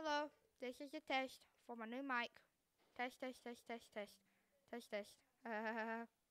Hello, this is a test for my new mic. Test, test, test, test, test, test, test.